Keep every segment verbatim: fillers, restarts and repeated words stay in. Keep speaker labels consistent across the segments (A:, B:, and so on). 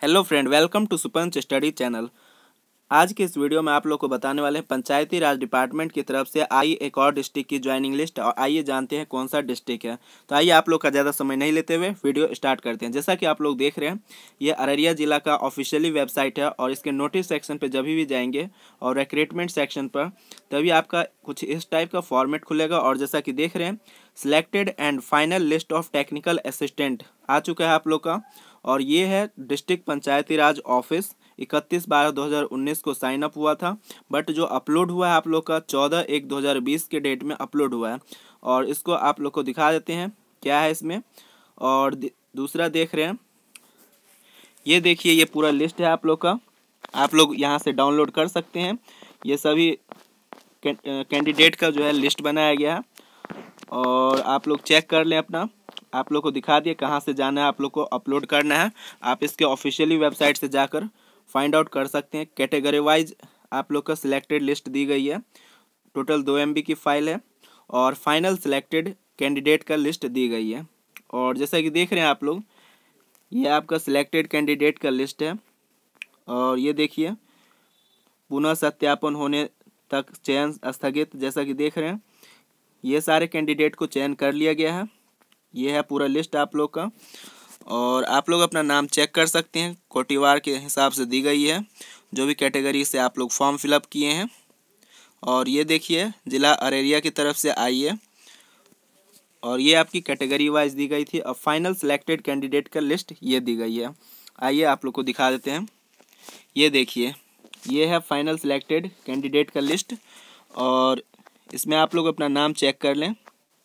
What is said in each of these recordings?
A: Hello friend, welcome to सुपंच study channel. आज के इस वीडियो में आप लोग को बताने वाले हैं पंचायती राज डिपार्टमेंट की तरफ से आई एक और डिस्ट्रिक्ट की ज्वाइनिंग लिस्ट। और आइए जानते हैं कौन सा डिस्ट्रिक्ट है। तो आइए आप लोग का ज़्यादा समय नहीं लेते हुए वीडियो स्टार्ट करते हैं। जैसा कि आप लोग देख रहे हैं, ये अररिया जिला का ऑफिशियली वेबसाइट है और इसके नोटिस सेक्शन पर जब भी जाएंगे और रिक्रूटमेंट सेक्शन पर तभी आपका कुछ इस टाइप का फॉर्मेट खुलेगा। और जैसा कि देख रहे हैं, selected and final list of technical assistant आ चुका है आप लोग का। और ये है डिस्ट्रिक्ट पंचायती राज ऑफिस, इकतीस बारह दो हज़ार उन्नीस को साइन अप हुआ था, बट जो अपलोड हुआ है आप लोग का चौदह एक दो हज़ार बीस के डेट में अपलोड हुआ है। और इसको आप लोग को दिखा देते हैं क्या है इसमें। और दूसरा देख रहे हैं, ये देखिए ये पूरा लिस्ट है आप लोग का, आप लोग यहाँ से डाउनलोड कर सकते हैं। ये सभी कैंडिडेट का जो है लिस्ट बनाया गया है और आप लोग चेक कर लें अपना। आप लोग को दिखा दिए कहाँ से जाना है, आप लोग को अपलोड करना है। आप इसके ऑफिशियली वेबसाइट से जाकर फाइंड आउट कर सकते हैं। कैटेगरी वाइज आप लोग का सिलेक्टेड लिस्ट दी गई है, टोटल दो एम बी की फाइल है और फाइनल सिलेक्टेड कैंडिडेट का लिस्ट दी गई है। और जैसा कि देख रहे हैं आप लोग, ये आपका सिलेक्टेड कैंडिडेट का लिस्ट है। और ये देखिए पुनः सत्यापन होने तक चयन स्थगित, जैसा कि देख रहे हैं ये सारे कैंडिडेट को चयन कर लिया गया है। ये है पूरा लिस्ट आप लोग का और आप लोग अपना नाम चेक कर सकते हैं, कोटिवार के हिसाब से दी गई है जो भी कैटेगरी से आप लोग फॉर्म फिलअप किए हैं। और ये देखिए जिला अररिया की तरफ से आई है और ये आपकी कैटेगरी वाइज दी गई थी। अब फाइनल सिलेक्टेड कैंडिडेट का लिस्ट ये दी गई है। आइए आप लोग को दिखा देते हैं। ये देखिए ये है फाइनल सिलेक्टेड कैंडिडेट का लिस्ट और इसमें आप लोग अपना नाम चेक कर लें।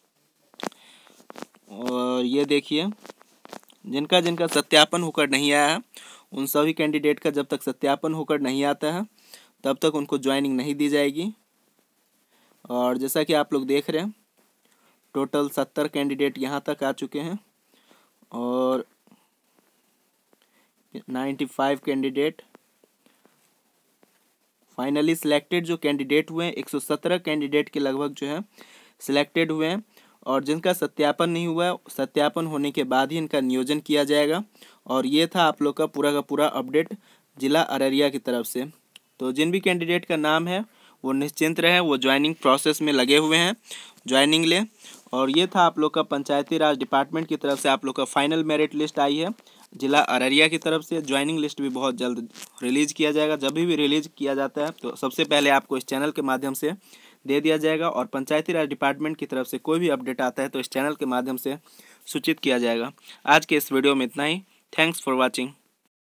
A: और ये देखिए जिनका जिनका सत्यापन होकर नहीं आया है, उन सभी कैंडिडेट का जब तक सत्यापन होकर नहीं आता है तब तक उनको ज्वाइनिंग नहीं दी जाएगी। और जैसा कि आप लोग देख रहे हैं टोटल सत्तर कैंडिडेट यहाँ तक आ चुके हैं और पचानवे कैंडिडेट फाइनली सिलेक्टेड जो कैंडिडेट हुए हैं, एक सौ सत्रह कैंडिडेट के लगभग जो है सिलेक्टेड हुए हैं। और जिनका सत्यापन नहीं हुआ है, सत्यापन होने के बाद ही इनका नियोजन किया जाएगा। और ये था आप लोग का पूरा का पूरा अपडेट जिला अररिया की तरफ से। तो जिन भी कैंडिडेट का नाम है वो निश्चिंत रहें, वो ज्वाइनिंग प्रोसेस में लगे हुए हैं, ज्वाइनिंग लें। और ये था आप लोग का पंचायती राज डिपार्टमेंट की तरफ से आप लोग का फाइनल मेरिट लिस्ट आई है जिला अररिया की तरफ से। ज्वाइनिंग लिस्ट भी बहुत जल्द रिलीज़ किया जाएगा। जब भी रिलीज़ किया जाता है तो सबसे पहले आपको इस चैनल के माध्यम से दे दिया जाएगा और पंचायती राज डिपार्टमेंट की तरफ से कोई भी अपडेट आता है तो इस चैनल के माध्यम से सूचित किया जाएगा। आज के इस वीडियो में इतना ही। Thanks for watching.